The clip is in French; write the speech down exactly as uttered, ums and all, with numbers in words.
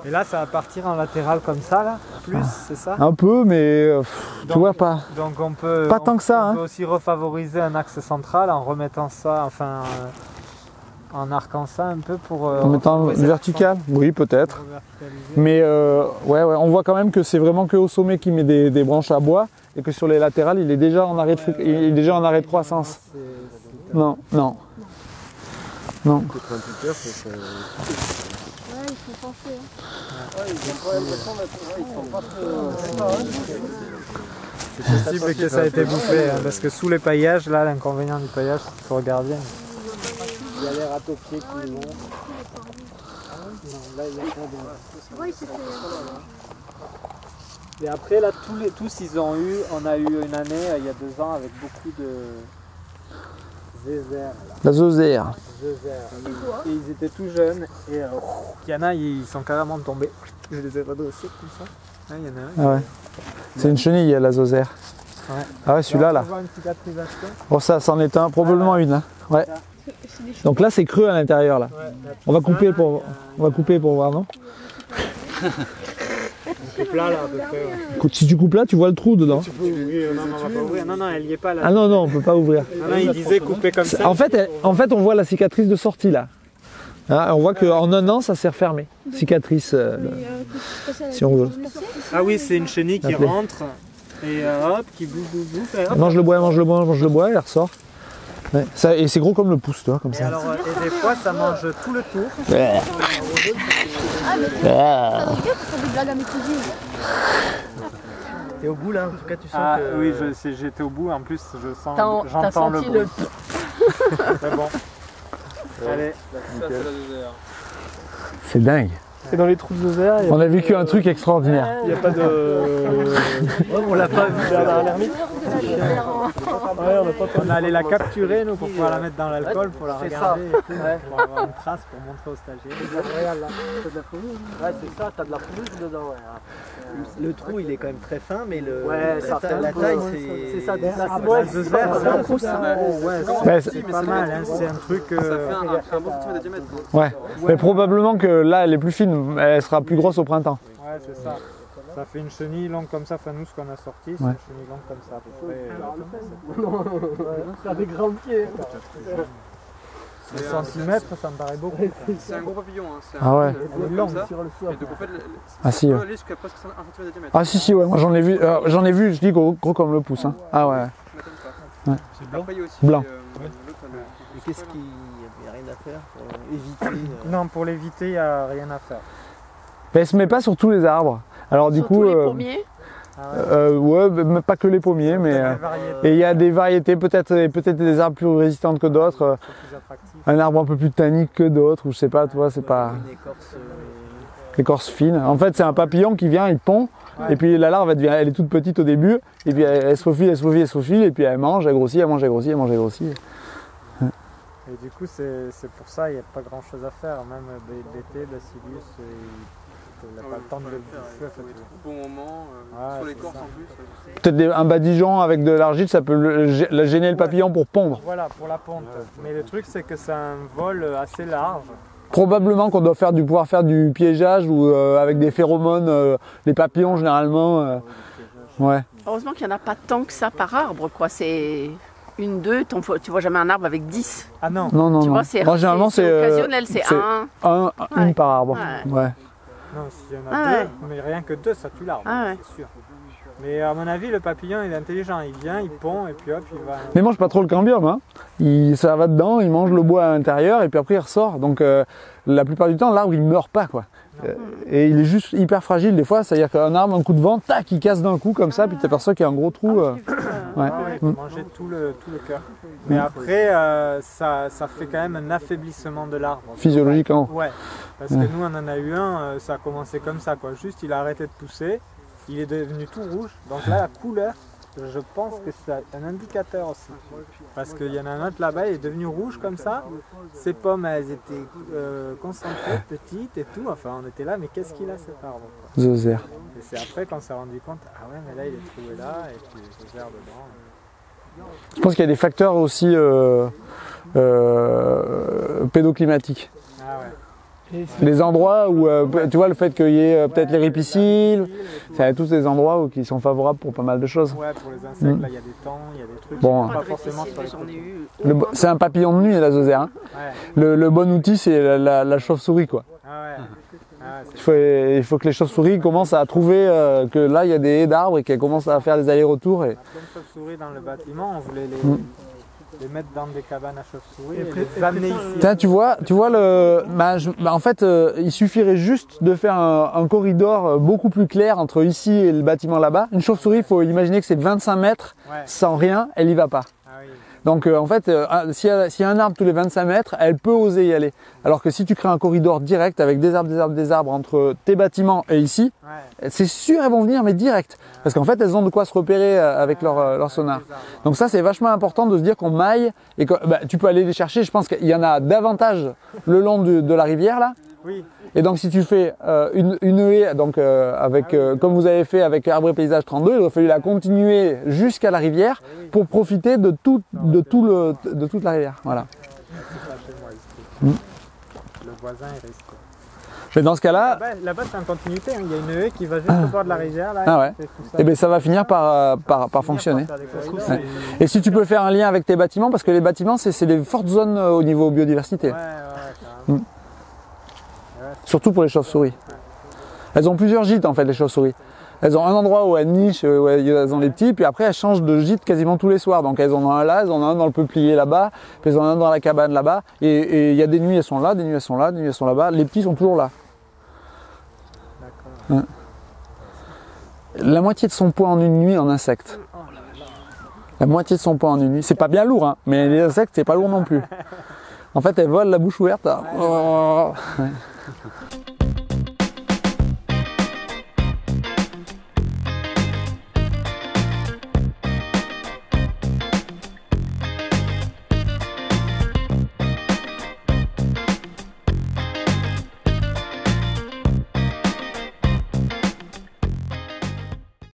Et là, ça va partir en latéral comme ça, là, plus, ah. c'est ça? Un peu, mais euh, pff, tu vois pas. Donc on peut, pas tant on, que ça. On hein. peut aussi refavoriser un axe central en remettant ça, enfin, euh, en arquant ça un peu pour. Euh, en mettant vertical, oui, peut-être. Mais euh, ouais, ouais, on voit quand même que c'est vraiment que au sommet qui met des, des branches à bois et que sur les latérales, il est déjà en arrêt de, ouais, ouais, il est déjà en arrêt de croissance. C'est, c'est non, non, non. non. C'est possible que ça a été bouffé, hein, parce que sous les paillages, là, l'inconvénient du paillage, c'est qu'il faut regarder. Il y a les râteaux-pieds qui vont. Non, là, il y a pas de... Et après, là, tous, les, tous, ils ont eu, on a eu une année, il y a deux ans, avec beaucoup de zézère. La zézère. Et ils étaient tout jeunes, et euh, il y en a, ils sont carrément tombés. Je les ai redressés comme ça. Ah, il y en a un. Ah ouais. C'est une chenille, la zézère. Ouais. Ah ouais, celui-là, là. Bon, ça, c'en est un, probablement ah, une. Hein. Ouais. Donc là, c'est creux à l'intérieur, là. Ouais, on va couper pour, on va couper pour voir, non? On coupe là, là, à peu près. Ouais. Si tu coupes là, tu vois le trou dedans. Tu peux ouvrir, non, non, on va pas ouvrir. Non, non, elle y est pas là. Ah non, non, on peut pas ouvrir. Ah non, il disait couper comme ça. En fait, elle, en fait, on voit la cicatrice de sortie, là. Hein, on voit qu'en un an, ça s'est refermé. Cicatrice, euh, le... si on veut. Ah oui, c'est une chenille qui Appelez. rentre et euh, hop, qui bouffe, bouffe, bouffe. Et hop, mange le bois, mange le bois, mange le bois, elle ressort. Ouais, ça, et c'est gros comme le pouce, toi, comme et ça. Alors, et des fois, ça mange tout le tour. Ah, mais c'est ça veut dire que ça fait des blagues à mes cousines. T'es au bout là, en tout cas, tu sens ah, que... Oui, j'étais au bout, en plus, je sens, j'entends le bruit. Le... C'est bon. Allez, c'est dingue. C'est dans les trous de zézère. On a vécu un truc extraordinaire. Il n'y a pas de... Ouais, on l'a pas vu là dans l'ermite. Ouais, on, pas on allait la capturer nous pour pouvoir la mettre dans l'alcool, pour la regarder et tout, ouais. Pour avoir une trace pour montrer aux stagiaires. Regarde là, t'as de la fourrure. Ouais, c'est ça, t'as de la fourrure dedans. Ouais. Le trou il est quand même très fin, mais le... ouais, ça la, la taille c'est... C'est ça, la zézère, c'est un pouce. Ouais, c'est pas mal, hein, c'est un truc... Ça fait un bon centimètre de diamètre. Ouais, mais probablement que là elle est plus fine, elle sera plus grosse au printemps. Ouais, c'est ça. Ça fait une chenille longue comme ça, enfin nous ce qu'on a sorti, c'est ouais. une chenille longue comme ça à peu près. Ça a des grands pieds. Les centimètres, ça me paraît beaucoup. C'est un gros papillon, hein. Ah ouais. Il est long sur le sol. Et donc en fait, ah si. Ouais. Jusqu'à presque un centimètre de diamètre. Ah si si ouais, moi j'en ai vu, euh, j'en ai vu, je dis gros, gros comme le pouce. Hein. Ah ouais. ouais. C'est blanc. Blanc. Euh, Et qu'est-ce qu'il n'y a rien à faire pour éviter euh... Non, pour l'éviter, il n'y a rien à faire. Mais elle se met pas sur tous les arbres. Alors du sur coup, tous les euh, pommiers euh, ouais, mais pas que les pommiers, mais euh, et il y a des variétés, peut-être peut-être des arbres plus résistantes que d'autres, euh, un arbre un peu plus tannique que d'autres, ou je sais pas, tu vois, c'est pas l'écorce fine. En fait, c'est un papillon qui vient, il pond, ouais. Et puis la larve, elle, devient, elle est toute petite au début, et puis elle, elle se faufile, elle se faufile, elle se faufile, et puis elle mange, elle grossit, elle mange, elle grossit, elle mange, elle grossit. Ouais. Et du coup, c'est pour ça, il n'y a pas grand chose à faire, même B T, Bacillus. Il n'a pas le temps de le bouffer. Au bon moment, euh, ouais, sur l'écorce en plus. Peut-être un badigeon avec de l'argile, ça peut le, le gêner le papillon pour pondre. Voilà, pour la ponte. Mais le truc, c'est que c'est un vol assez large. Probablement qu'on doit faire du, pouvoir faire du piégeage ou euh, avec des phéromones. Euh, les papillons, généralement. Euh, ouais. Heureusement qu'il n'y en a pas tant que ça par arbre, quoi. C'est une, deux, tu vois jamais un arbre avec dix. Ah non. Non, non, tu non. Vois, c'est généralement, c'est occasionnel, c'est un. Un, ouais. Une par arbre. Ouais. Ouais. Non, s'il y en a ah, deux, ouais. Mais rien que deux, ça tue l'arbre, ah, ouais. c'est sûr. Mais à mon avis, le papillon, il est intelligent. Il vient, il pond, et puis hop, il va... Mais il mange pas trop le cambium, hein. Il, ça va dedans, il mange le bois à l'intérieur, et puis après il ressort. Donc euh, la plupart du temps, l'arbre, il meurt pas, quoi. Euh, et il est juste hyper fragile des fois, c'est-à-dire qu'un arbre, un coup de vent, tac, il casse d'un coup comme ça, puis tu t'aperçois qu'il y a un gros trou. Euh... Ouais, ah ouais, il peut manger tout le, tout le cœur. Mais après, euh, ça, ça fait quand même un affaiblissement de l'arbre. Physiologiquement. Ouais, parce que ouais. nous, on en a eu un, ça a commencé comme ça, quoi. Juste, il a arrêté de pousser, il est devenu tout rouge. Donc là, la couleur, je pense que c'est un indicateur aussi. Parce qu'il y en a un autre là-bas, il est devenu rouge comme ça. Ses pommes, elles étaient euh, concentrées, petites et tout. Enfin, on était là, mais qu'est-ce qu'il a cet arbre? Zézère. Et c'est après qu'on s'est rendu compte, ah ouais, mais là, il est trouvé là, et puis il zézère dedans. Je pense qu'il y a des facteurs aussi euh, euh, pédoclimatiques. Ah ouais. Les endroits où, euh, tu vois, le fait qu'il y ait euh, peut-être les ripisylves, c'est tous des endroits où, qui sont favorables pour pas mal de choses. Ouais, pour les insectes, Mm. là, il y a des temps, il y a des trucs. Bon. Pas forcément sur les J'en ai eu. Le bo- C'est un papillon de nuit, la zozère. Hein. Ouais. Le, le bon outil, c'est la, la- la chauve-souris, quoi. Ah ouais. Ah ouais, Il faut, il faut que les chauves-souris commencent à trouver euh, que là, il y a des haies d'arbres et qu'elles commencent à faire des allers-retours. Et... on a plein de chauves-souris dans le bâtiment, on voulait les, Mm. les mettre dans des cabanes à chauves-souris et, et les amener ici. Tiens, tu vois, tu vois le, bah, je- bah, en fait, euh, il suffirait juste de faire un, un corridor euh, beaucoup plus clair entre ici et le bâtiment là-bas. Une chauve-souris, il faut imaginer que c'est de vingt-cinq mètres, Ouais. sans rien, elle y va pas. Ah oui. Donc euh, en fait, euh, un- s'il y, a- s'il y a un arbre tous les vingt-cinq mètres, elle peut oser y aller. Alors que si tu crées un corridor direct avec des arbres, des arbres, des arbres entre tes bâtiments et ici, Ouais. c'est sûr elles vont venir, mais direct. Parce qu'en fait, elles ont de quoi se repérer euh, avec leur, euh, leur sonar. Donc ça, c'est vachement important de se dire qu'on maille et que bah, tu peux aller les chercher. Je pense qu'il y en a davantage le long de, de la rivière là. Oui. Et donc si tu fais euh, une, une haie, donc euh, avec, euh, comme vous avez fait avec Arbre et Paysage trente-deux, il aurait fallu la continuer jusqu'à la rivière pour profiter de, tout, de, tout le, de toute la rivière. Voilà. C'est pas chez moi ici. Mm. Le voisin il risque. Mais dans ce cas-là, Là-bas, là-bas, c'est en continuité, hein. Il y a une haie qui va juste au bord de la rivière. Là, Ah ouais. et tout ça. eh ben, ça va finir par, euh, par, par fonctionner. Faire des corridors. Ouais. Et si tu peux faire un lien avec tes bâtiments, parce que les bâtiments, c'est c'est des fortes zones euh, au niveau biodiversité. Ouais, ouais, carrément. Mm. Surtout pour les chauves-souris. Elles ont plusieurs gîtes en fait, les chauves-souris. Elles ont un endroit où elles nichent, où elles ont les petits, puis après elles changent de gîte quasiment tous les soirs. Donc elles en ont un là, elles en ont un dans le peuplier là-bas, puis elles en ont un dans la cabane là-bas. Et il y a des nuits elles sont là, des nuits elles sont là, des nuits elles sont là-bas. Les petits sont toujours là. D'accord. Ouais. La moitié de son poids en une nuit en insectes. La moitié de son poids en une nuit. C'est pas bien lourd, hein, mais les insectes c'est pas lourd non plus. En fait elles volent la bouche ouverte. Ouais.